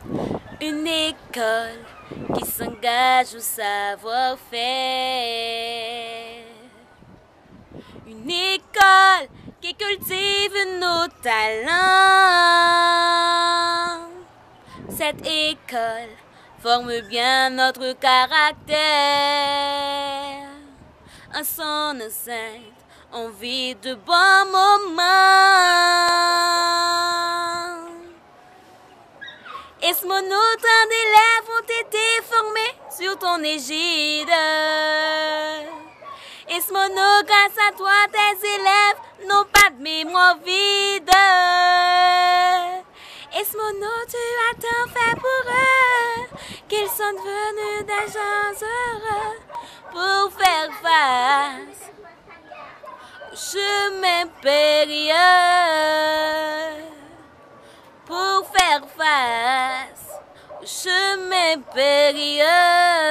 Une école qui s'engage au savoir-faire. Une école qui cultive nos talents. Cette école forme bien notre caractère. En son enceinte, on vit de bons moments. Est-ce mon autant d'élèves ont été formés sur ton égide? Est-ce mon grâce à toi, tes élèves n'ont pas de mémoire vide? Est-ce mon tu as tant fait pour eux qu'ils sont devenus des gens heureux pour faire face au chemin périlleux? Pour faire face au chemin périlleux.